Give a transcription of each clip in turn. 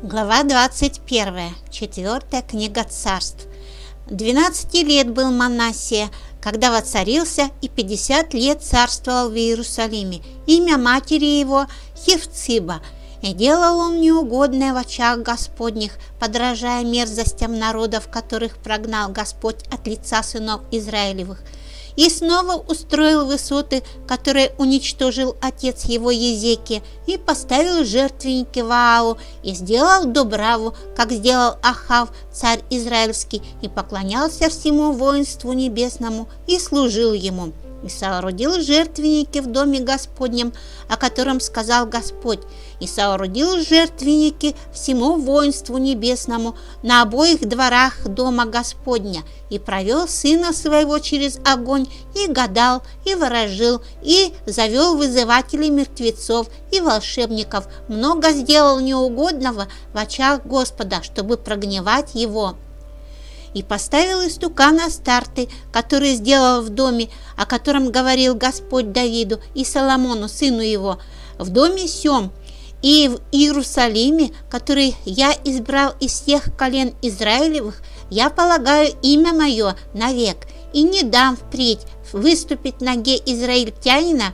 Глава 21. Четвертая книга царств. 12 лет был Манассия, когда воцарился, и 50 лет царствовал в Иерусалиме. Имя матери его Хефциба. И делал он неугодное в очах Господних, подражая мерзостям народов, которых прогнал Господь от лица сынов Израилевых. И снова устроил высоты, которые уничтожил отец его Езекия, и поставил жертвенники Ваалу, и сделал Добраву, как сделал Ахав, царь израильский, и поклонялся всему воинству небесному, и служил ему. И соорудил жертвенники в доме Господнем, о котором сказал Господь, и соорудил жертвенники всему воинству небесному на обоих дворах дома Господня, и провел сына своего через огонь, и гадал, и ворожил, и завел вызывателей мертвецов и волшебников, много сделал неугодного в очах Господа, чтобы прогневать его. И поставил истукана Астарты, который сделал в доме, о котором говорил Господь Давиду и Соломону, сыну его, в доме сем и в Иерусалиме, который я избрал из всех колен Израилевых, я полагаю имя мое навек, и не дам впредь выступить ноге израильтянина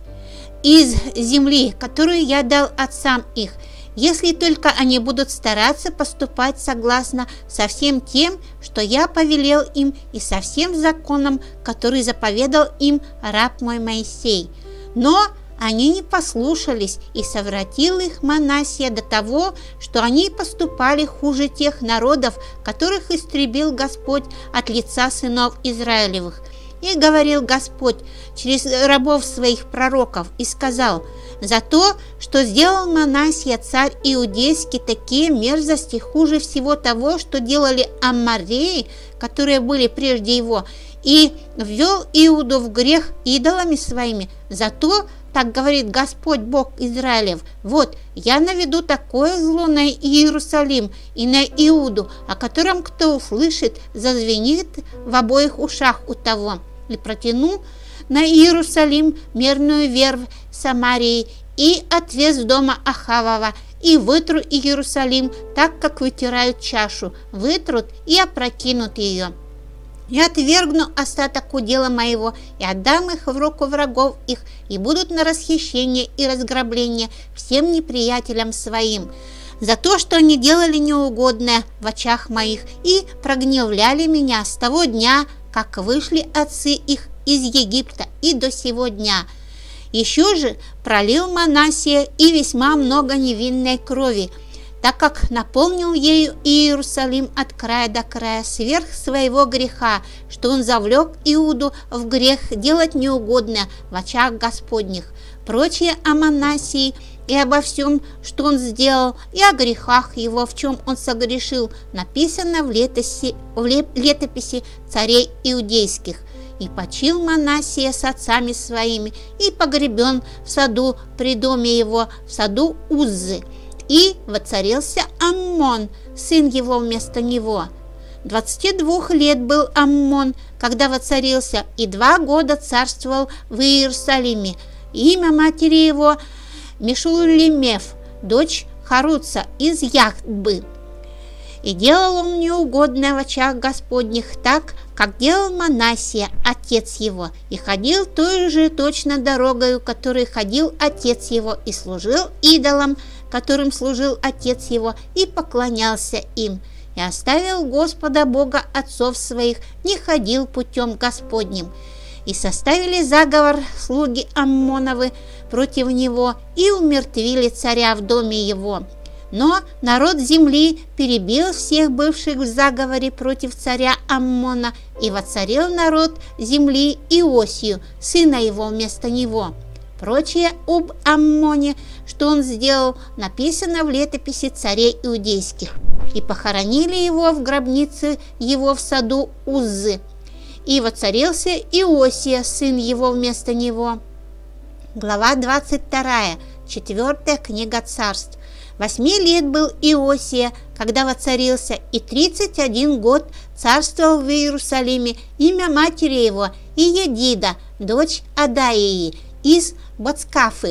из земли, которую я дал отцам их, если только они будут стараться поступать согласно со всем тем, что я повелел им, и со всем законом, который заповедал им раб мой Моисей. Но они не послушались, и совратил их Манассия до того, что они поступали хуже тех народов, которых истребил Господь от лица сынов Израилевых. И говорил Господь через рабов своих пророков, и сказал: «За то, что сделал Манассия царь иудейский такие мерзости хуже всего того, что делали аммореи, которые были прежде его, и ввел Иуду в грех идолами своими, за то, так говорит Господь Бог Израилев, вот, я наведу такое зло на Иерусалим и на Иуду, о котором кто услышит, зазвенит в обоих ушах у того, и протяну на Иерусалим мерную вервь Самарии, и отвез дома Ахавова, и вытру Иерусалим, так как вытирают чашу, вытрут и опрокинут ее. И отвергну остаток удела моего, и отдам их в руку врагов их, и будут на расхищение и разграбление всем неприятелям своим, за то, что они делали неугодное в очах моих и прогневляли меня с того дня, как вышли отцы их из Египта, и до сего дня. Еще же пролил Манассия и весьма много невинной крови, так как наполнил ею Иерусалим от края до края сверх своего греха, что он завлек Иуду в грех делать неугодное в очах Господних. Прочее о Манассии и обо всем, что он сделал, и о грехах его, в чем он согрешил, написано в летописи царей иудейских. И почил Манассия с отцами своими, и погребен в саду при доме его, в саду Уззы. И воцарился Аммон, сын его вместо него. 22 лет был Аммон, когда воцарился, и 2 года царствовал в Иерусалиме. Имя матери его Мешуллемев, дочь Харуца из Яхбы. И делал он неугодное в очах Господних так, как делал Манассия, отец его, и ходил той же точно дорогою, которой ходил отец его, и служил идолам, которым служил отец его, и поклонялся им, и оставил Господа Бога отцов своих, не ходил путем Господним. И составили заговор слуги Аммоновы против него, и умертвили царя в доме его. Но народ земли перебил всех бывших в заговоре против царя Аммона, и воцарил народ земли Иосию, сына его вместо него. Прочее об Аммоне, что он сделал, написано в летописи царей иудейских. И похоронили его в гробнице его в саду Уззы. И воцарился Иосия, сын его вместо него. Глава 22. Четвертая книга царств. 8 лет был Иосия, когда воцарился, и 31 год царствовал в Иерусалиме. Имя матери его Иедида, дочь Адаии, из Боцкафы.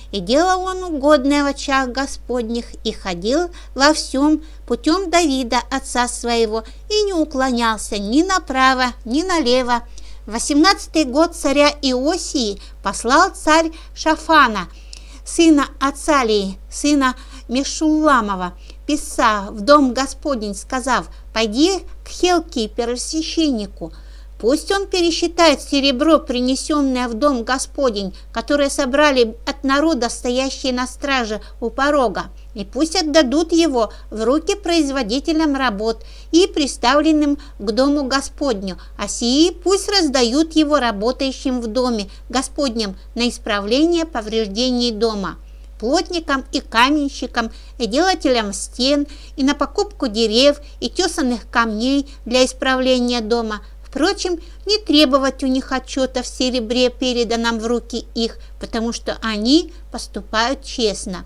И делал он угодное в очах Господних, и ходил во всем путем Давида, отца своего, и не уклонялся ни направо, ни налево. В 18-й год царя Иосии послал царь Шафана, сына Ацалии, сына Мешулламова, писца в дом Господень, сказав: «Пойди к Хилкии, первосвященнику, пусть он пересчитает серебро, принесенное в дом Господень, которое собрали от народа, стоящие на страже у порога, и пусть отдадут его в руки производителям работ и приставленным к дому Господню, а сии пусть раздают его работающим в доме Господнем на исправление повреждений дома, плотникам и каменщикам, и делателям стен, и на покупку дерев и тесанных камней для исправления дома. Впрочем, не требовать у них отчета в серебре, переданном в руки их, потому что они поступают честно».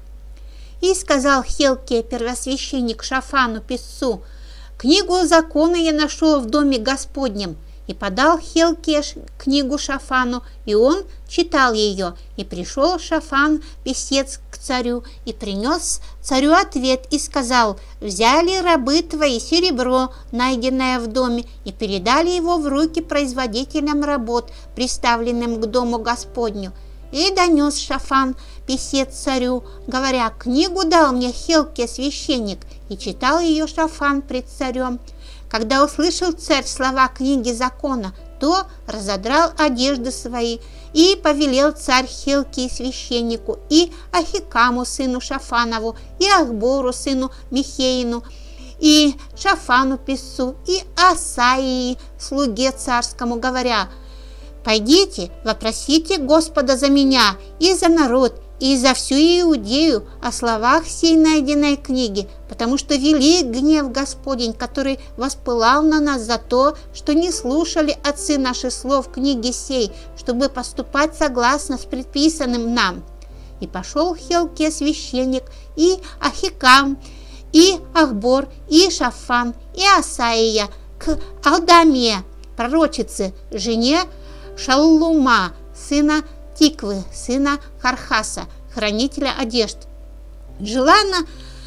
И сказал Хилкия, первосвященник, Шафану, писцу: «Книгу закона я нашел в доме Господнем». И подал Хилкия книгу Шафану, и он читал ее. И пришел Шафан, писец, к царю, и принес царю ответ, и сказал: «Взяли рабы твои серебро, найденное в доме, и передали его в руки производителям работ, приставленным к дому Господню». И донес Шафан, писец, царю, говоря: «Книгу дал мне Хилкия, священник». И читал ее Шафан пред царем. Когда услышал царь слова книги закона, то разодрал одежды свои, и повелел царь Хилкии, священнику, и Ахикаму, сыну Шафанову, и Ахбору, сыну Михеину, и Шафану, писцу, и Асаии, слуге царскому, говоря: «Пойдите, вопросите Господа за меня и за народ, и за всю Иудею о словах сей найденной книги, потому что велик гнев Господень, который воспылал на нас за то, что не слушали отцы наши слов книги сей, чтобы поступать согласно с предписанным нам». И пошел Хилкия, священник, и Ахикам, и Ахбор, и Шафан, и Асаия к Алдаме, пророчице, жене Шаллума, сына Тиквы, сына Хархаса, хранителя одежд. Жила она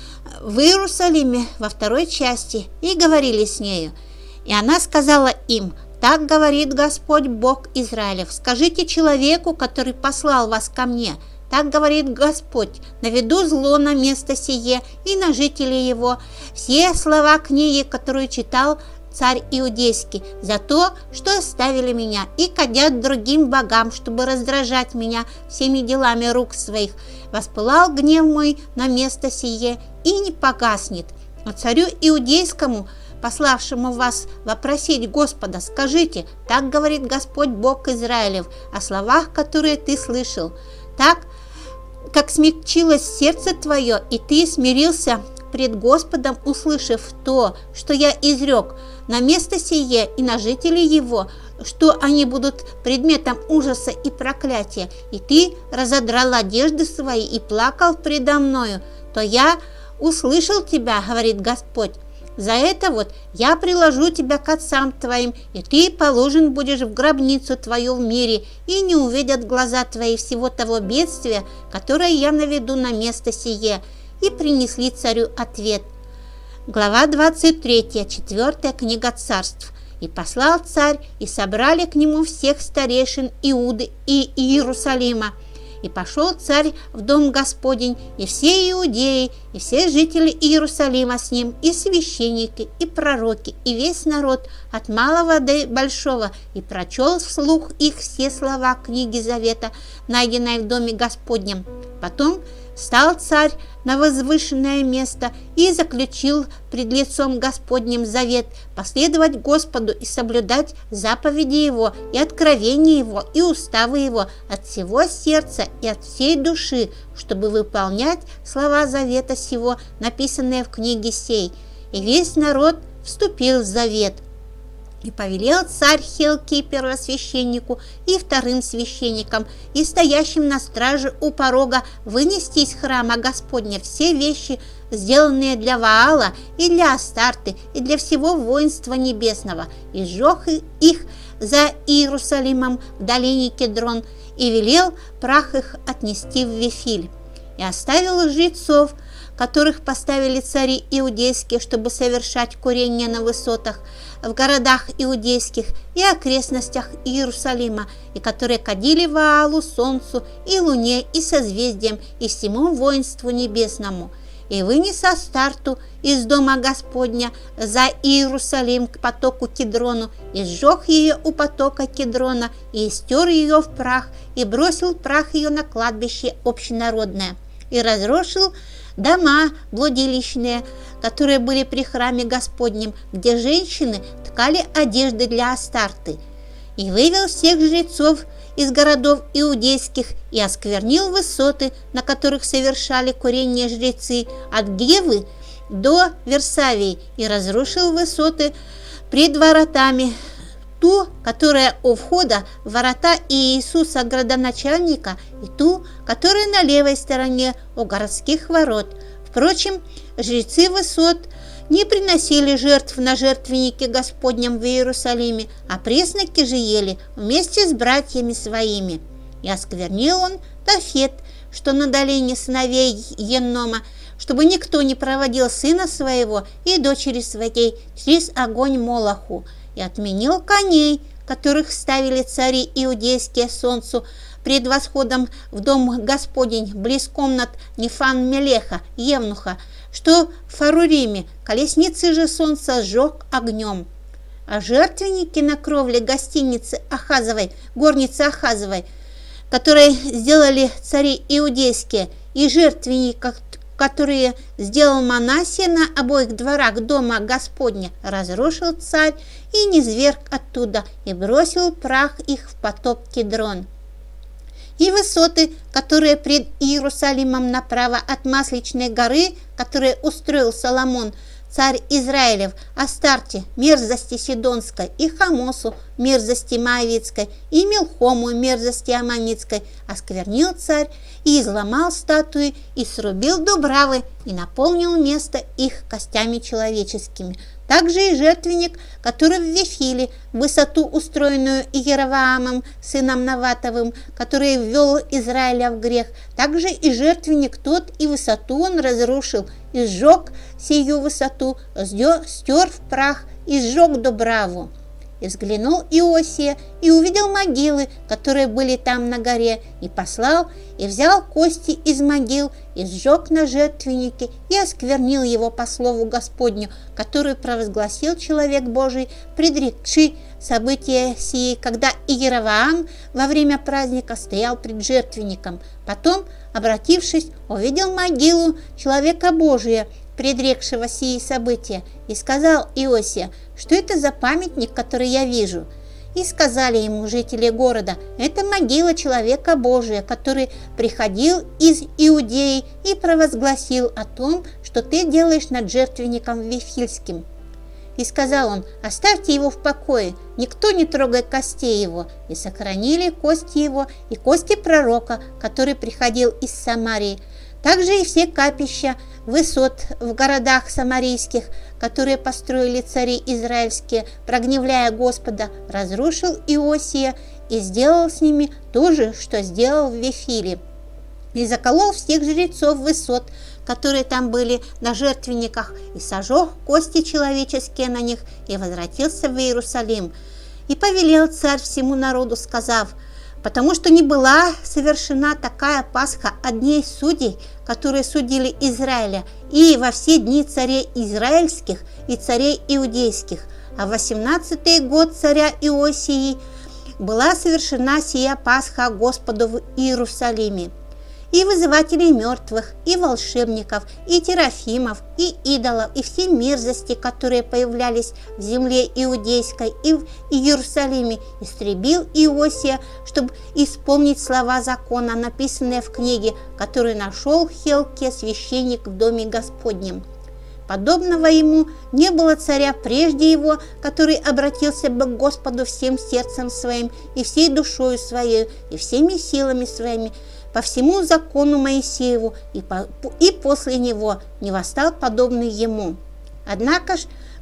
в Иерусалиме во второй части, и говорили с нею. И она сказала им: «Так говорит Господь Бог Израилев: скажите человеку, который послал вас ко мне, так говорит Господь: наведу зло на место сие и на жителей его, все слова книги, которую читал царь Иудейский, за то, что оставили меня и кадят другим богам, чтобы раздражать меня всеми делами рук своих. Воспылал гнев мой на место сие и не погаснет. А царю Иудейскому, пославшему вас вопросить Господа, скажите: так говорит Господь Бог Израилев о словах, которые ты слышал. Так, как смягчилось сердце твое, и ты смирился пред Господом, услышав то, что я изрек, на место сие и на жителей его, что они будут предметом ужаса и проклятия, и ты разодрал одежды свои и плакал предо мною, то я услышал тебя, говорит Господь. За это вот я приложу тебя к отцам твоим, и ты положен будешь в гробницу твою в мире, и не увидят глаза твои всего того бедствия, которое я наведу на место сие». И принесли царю ответ. Глава 23, 4 книга царств. «И послал царь, и собрали к нему всех старейшин Иуды и Иерусалима. И пошел царь в дом Господень, и все иудеи, и все жители Иерусалима с ним, и священники, и пророки, и весь народ, от малого до большого, и прочел вслух их все слова книги завета, найденной в доме Господнем. Потом встал царь на возвышенное место и заключил пред лицом Господним завет последовать Господу и соблюдать заповеди Его и откровения Его и уставы Его от всего сердца и от всей души, чтобы выполнять слова завета сего, написанные в книге сей. И весь народ вступил в завет. И повелел царь Хилкии первосвященнику и вторым священникам и стоящим на страже у порога вынести из храма Господня все вещи, сделанные для Ваала и для Астарты и для всего воинства небесного, и сжег их за Иерусалимом в долине Кедрон и велел прах их отнести в Вифиль. И оставил жрецов, которых поставили цари иудейские, чтобы совершать курение на высотах, в городах иудейских и окрестностях Иерусалима, и которые кадили Ваалу, солнцу и луне и созвездиям и всему воинству небесному. И вынес Астарту из дома Господня за Иерусалим к потоку Кедрону, и сжег ее у потока Кедрона, и стер ее в прах, и бросил прах ее на кладбище общенародное, и разрушил дома блудилищные, которые были при храме Господнем, где женщины ткали одежды для Астарты, и вывел всех жрецов из городов иудейских и осквернил высоты, на которых совершали курение жрецы, от Гевы до Версавии, и разрушил высоты пред воротами, ту, которая у входа в ворота Иисуса градоначальника, и ту, которая на левой стороне у городских ворот. Впрочем, жрецы высот не приносили жертв на жертвеннике Господнем в Иерусалиме, а пресноки же ели вместе с братьями своими. И осквернил он Тофет, что на долине сыновей Еннома, чтобы никто не проводил сына своего и дочери своей через огонь Молоху, и отменил коней, которых ставили цари иудейские солнцу пред восходом в дом Господень, близ комнат Нефан-Мелеха, Евнуха, что в Фаруриме, колесницы же солнца сжег огнем. А жертвенники на кровле гостиницы Ахазовой, горницы Ахазовой, которые сделали цари иудейские, и жертвенники, которые сделал Манассия на обоих дворах дома Господня, разрушил царь и низверг оттуда, и бросил прах их в поток Кедрон. И высоты, которые пред Иерусалимом направо от Масличной горы, которые устроил Соломон, царь Израилев, Астарте, мерзости Сидонской, и Хамосу, мерзости Моавицкой, и Милхому, мерзости Аммонитской, осквернил царь, и изломал статуи, и срубил дубравы, и наполнил место их костями человеческими. Также и жертвенник, который в Вифиле, высоту, устроенную Иеровоамом, сыном Наватовым, который ввел Израиля в грех, также и жертвенник тот, и высоту он разрушил, и сжег сию высоту, стер в прах, и сжег дубраву. И взглянул Иосия, и увидел могилы, которые были там на горе, и послал, и взял кости из могил, и сжег на жертвеннике, и осквернил его по слову Господню, который провозгласил человек Божий, предрекший события сии, когда Иеровоам во время праздника стоял пред жертвенником. Потом, обратившись, увидел могилу человека Божия, предрекшего сии события, и сказал Иосия: что это за памятник, который я вижу? И сказали ему жители города: это могила человека Божия, который приходил из Иудеи и провозгласил о том, что ты делаешь над жертвенником Вифильским. И сказал он: оставьте его в покое, никто не трогает костей его. И сохранили кости его и кости пророка, который приходил из Самарии. Также и все капища высот в городах самарийских, которые построили цари израильские, прогневляя Господа, разрушил Иосия и сделал с ними то же, что сделал в Вифиле. И заколол всех жрецов высот, которые там были на жертвенниках, и сожег кости человеческие на них, и возвратился в Иерусалим. И повелел царь всему народу, сказав: потому что не была совершена такая Пасха от дней судей, которые судили Израиля, и во все дни царей израильских и царей иудейских. А в 18-й год царя Иосии была совершена сия Пасха Господу в Иерусалиме. И вызывателей мертвых, и волшебников, и терафимов, и идолов, и все мерзости, которые появлялись в земле иудейской и в Иерусалиме, истребил Иосия, чтобы исполнить слова закона, написанные в книге, которую нашел Хилкия, священник в доме Господнем. Подобного ему не было царя прежде его, который обратился бы к Господу всем сердцем своим, и всей душою своей, и всеми силами своими, по всему закону Моисееву, и после него не восстал подобный ему. Однако ж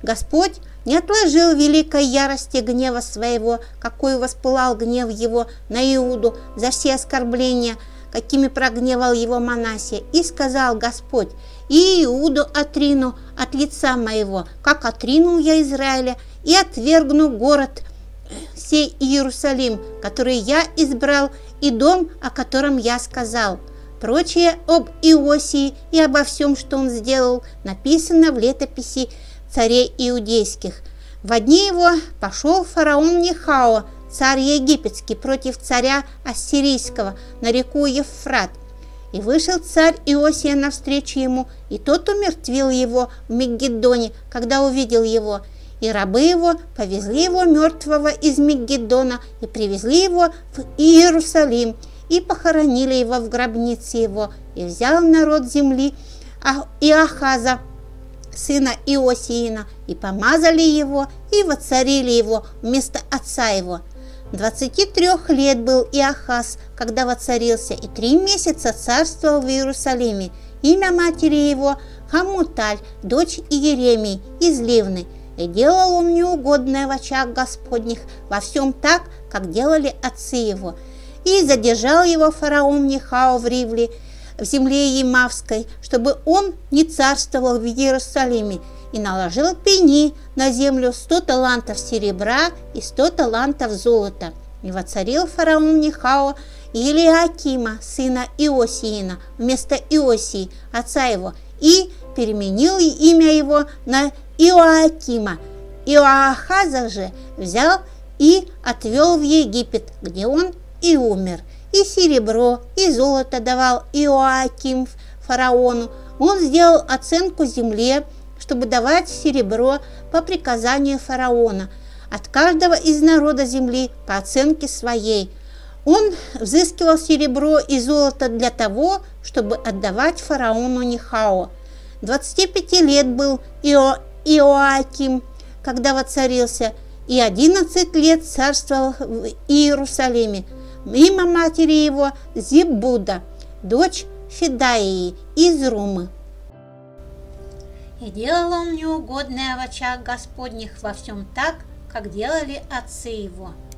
Господь не отложил великой ярости гнева своего, какой воспылал гнев его на Иуду за все оскорбления, какими прогневал его Манассия. И сказал Господь: «И Иуду отрину от лица моего, как отринул я Израиля, и отвергну город сей Иерусалим, который я избрал, и дом, о котором я сказал». Прочее об Иосии и обо всем, что он сделал, написано в летописи царей иудейских. Во дни его пошел фараон Нехао, царь египетский, против царя ассирийского на реку Евфрат. И вышел царь Иосия навстречу ему, и тот умертвил его в Мегиддоне, когда увидел его. И рабы его повезли его мертвого из Мегиддона и привезли его в Иерусалим, и похоронили его в гробнице его. И взял народ земли Иохаза, сына Иосиина, и помазали его, и воцарили его вместо отца его. 23 лет был Иохаз, когда воцарился, и 3 месяца царствовал в Иерусалиме. Имя матери его Хамуталь, дочь Иеремии из Ливны. И делал он неугодное в очах Господних во всем так, как делали отцы его. И задержал его фараон Нехао в Ривле, в земле Емавской, чтобы он не царствовал в Иерусалиме, и наложил пени на землю 100 талантов серебра и 100 талантов золота. И воцарил фараон Нехао Елиакима, сына Иосиина, вместо Иосии, отца его, и переменил имя его на Иоакима. Иоахаза же взял и отвел в Египет, где он и умер. И серебро, и золото давал Иоаким фараону. Он сделал оценку земле, чтобы давать серебро по приказанию фараона, от каждого из народа земли по оценке своей. Он взыскивал серебро и золото для того, чтобы отдавать фараону Нехао. 25 лет был Иоаким, когда воцарился, и 11 лет царствовал в Иерусалиме. Имя матери его Зибуда, дочь Федаии из Румы. И делал он неугодное в очах Господних во всем так, как делали отцы его.